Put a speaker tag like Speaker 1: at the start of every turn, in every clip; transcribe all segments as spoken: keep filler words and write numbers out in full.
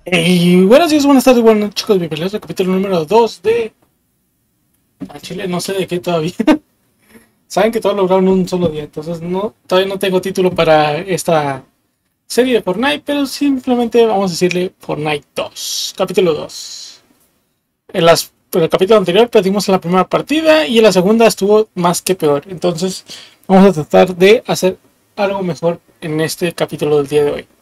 Speaker 1: Y buenos días, buenas tardes, buenas noches, chicos, bienvenidos al capítulo número dos de... A Chile no sé de qué todavía. Saben que todo lo lograron en un solo día, entonces no, todavía no tengo título para esta serie de Fortnite, pero simplemente vamos a decirle Fortnite dos, capítulo dos. En, las, en el capítulo anterior perdimos en la primera partida y en la segunda estuvo más que peor, entonces vamos a tratar de hacer algo mejor en este capítulo del día de hoy.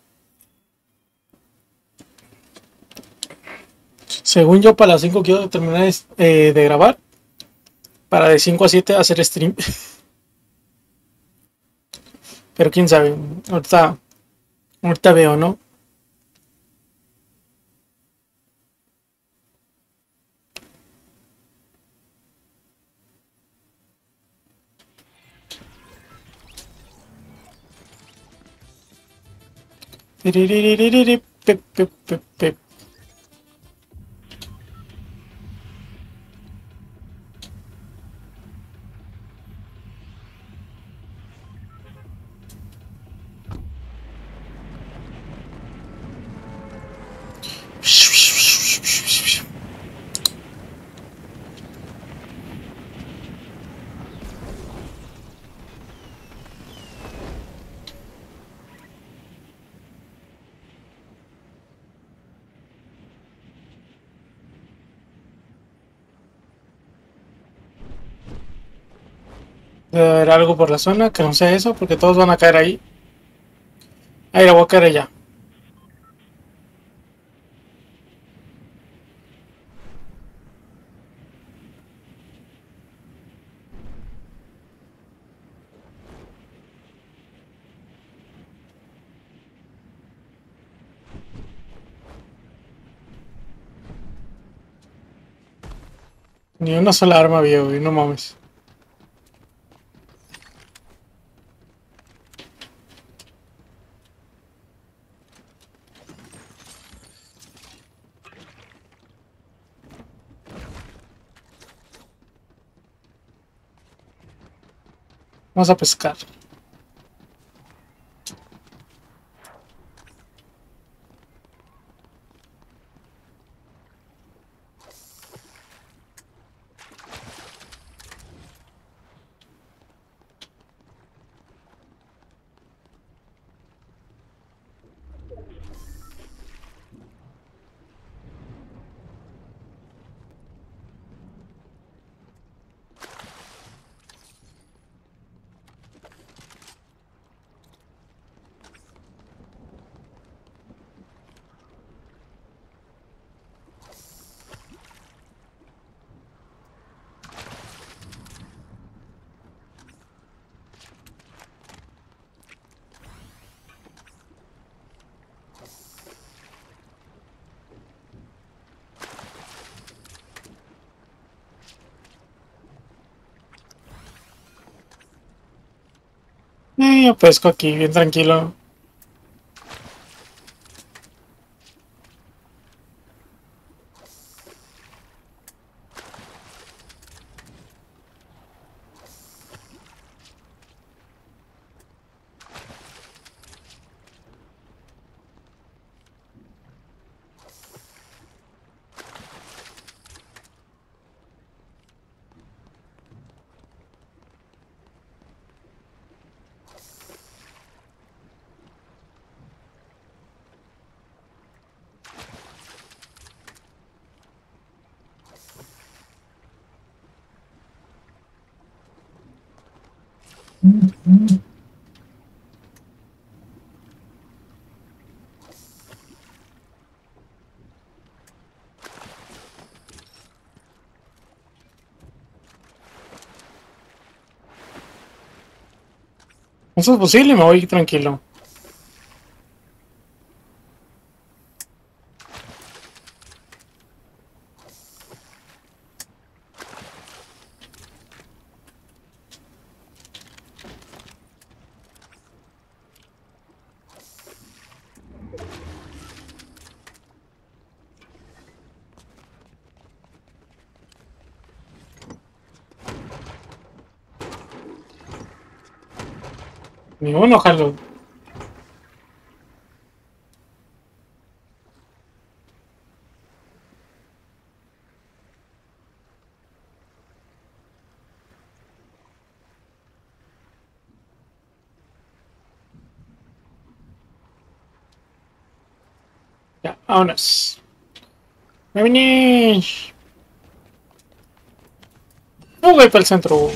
Speaker 1: Según yo, para las cinco quiero terminar eh, de grabar. Para de cinco a siete hacer stream. Pero quién sabe. Ahorita, ahorita veo, ¿no? Pep, pep, pep, pep. Debe haber algo por la zona que no sea eso, porque todos van a caer ahí. Ahí la voy a caer allá. Ni una sola arma había, güey, no mames. Vamos a pescar. Eh, yo pesco aquí, bien tranquilo. Eso es posible, me voy tranquilo. Ni uno, jalo. Ya, vámonos. Me vine. No voy para el centro.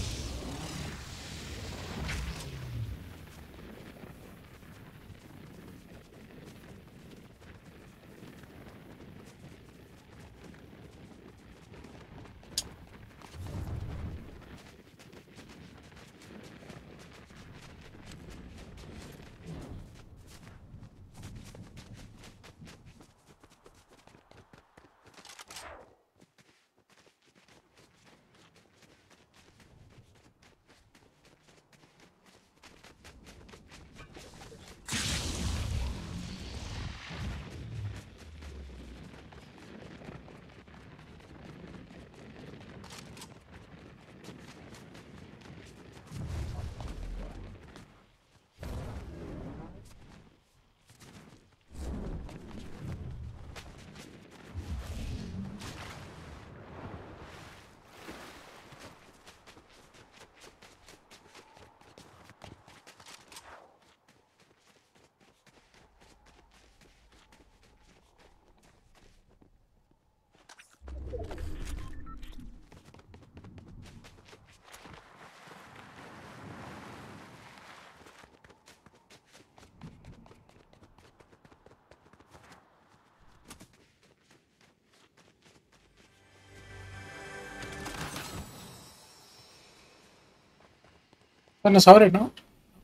Speaker 1: Bueno, se abre, ¿no?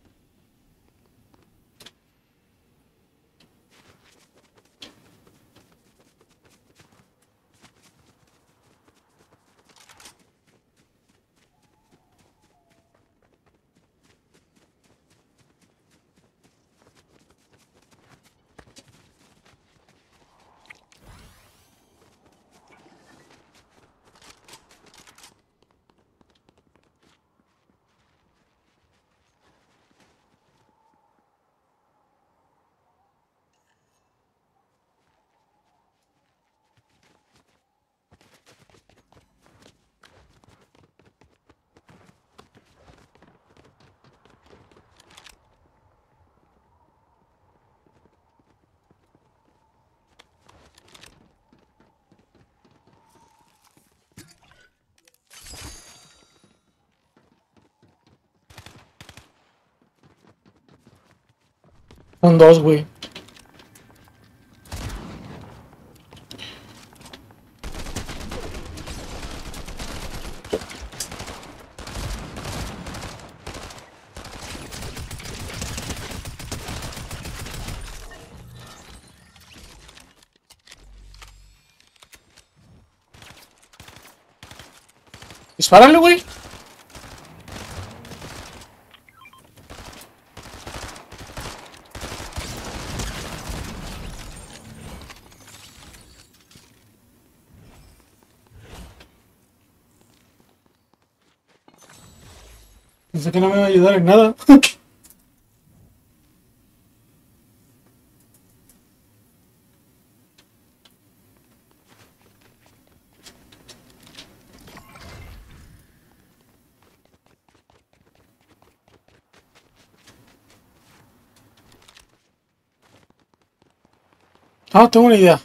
Speaker 1: Son dos, güey. Dispárale, güey. Pensé que no me iba a ayudar en nada. Ah, tengo una idea.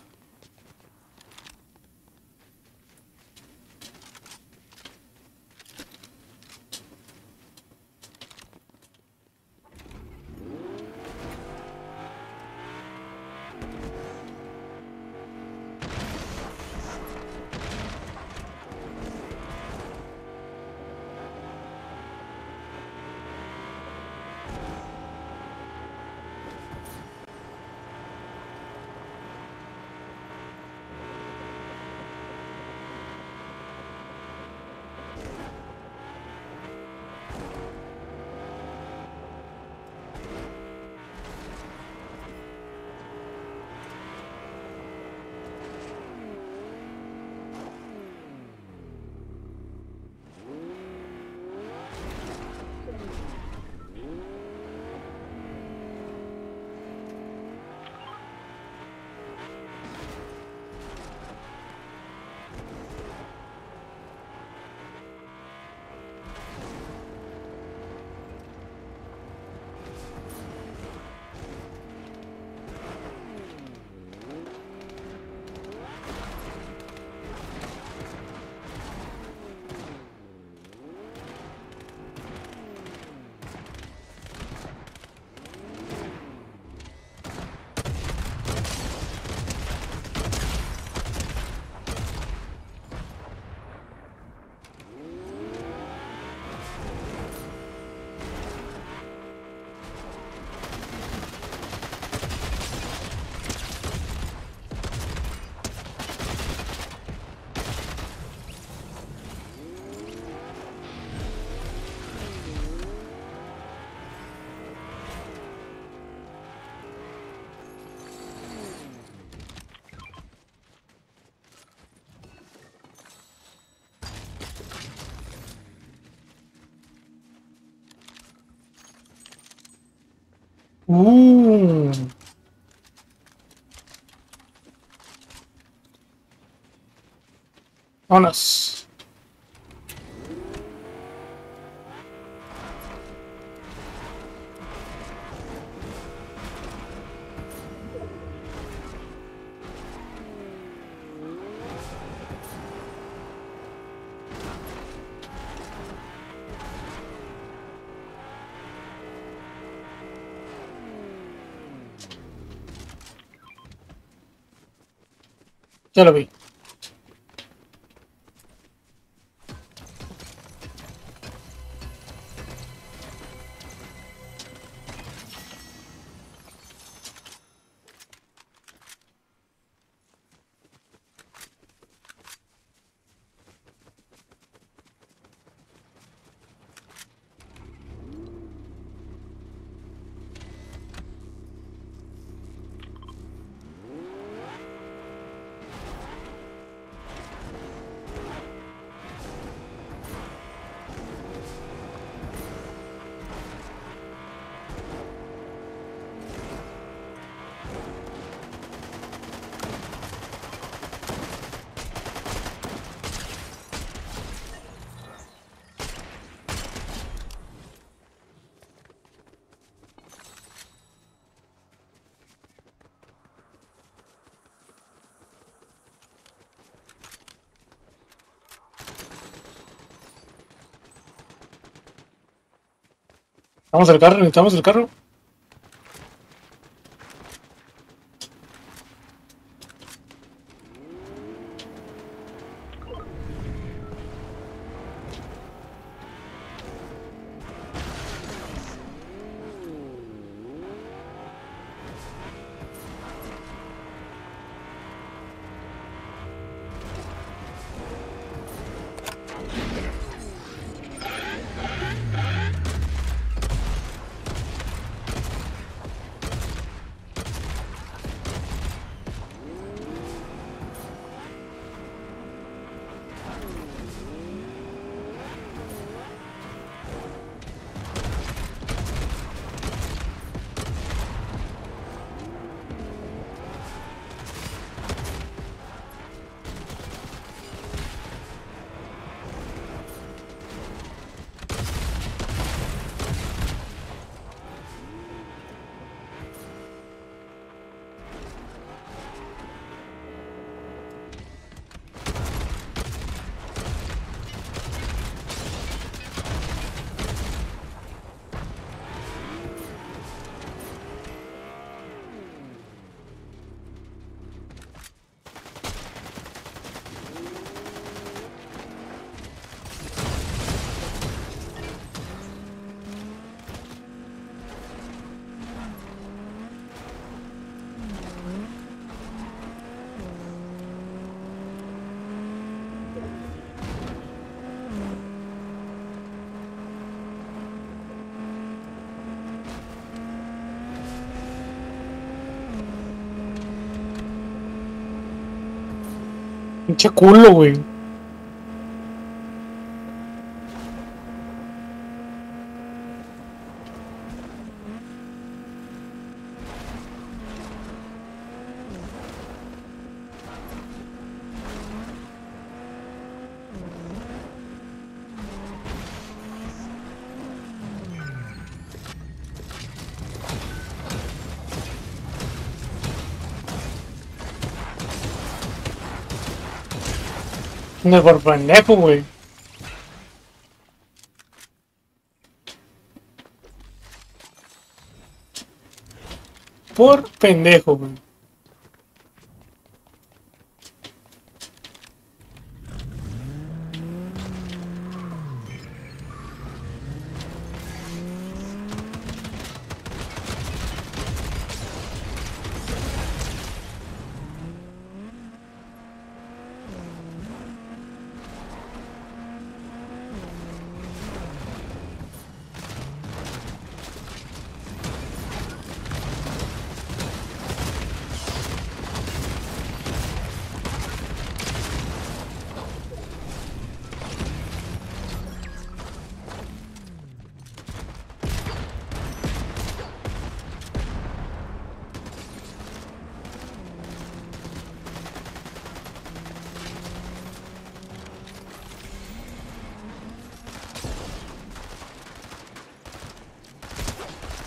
Speaker 1: Uh. Vámonos. Ya lo vi. Vamos al carro, necesitamos el carro. Pinche culo, güey. No, por pendejo, güey. Por pendejo, güey.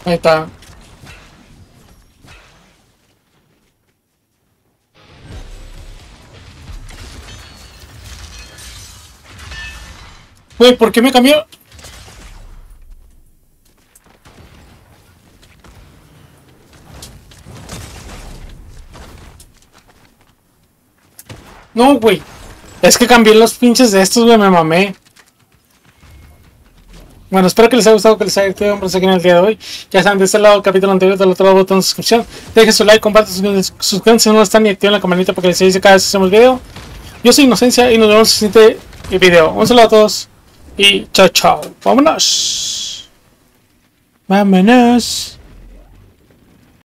Speaker 1: Ahí está. Güey, ¿por qué me cambió? No, güey. Es que cambié los pinches de estos, güey, me mamé. Bueno, espero que les haya gustado, que les haya divertido aquí en el día de hoy. Ya saben, de este lado, capítulo anterior, del otro lado, botón de suscripción. Dejen su like, compartan, suscríbanse si no están y activen la campanita para que les avise cada vez que hacemos video. Yo soy Inocencia y nos vemos en el siguiente video. Un saludo a todos y chao, chao. Vámonos. Vámonos.